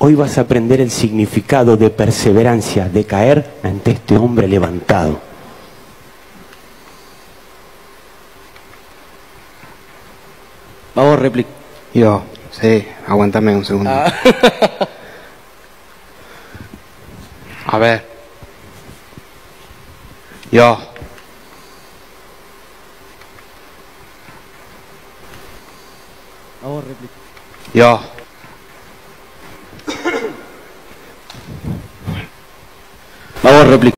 Hoy vas a aprender el significado de perseverancia, de caer ante este hombre levantado. Vamos, réplica. Yo, sí, aguántame un segundo. A ver. Yo. Vamos, réplica. Yo. Vamos, réplica.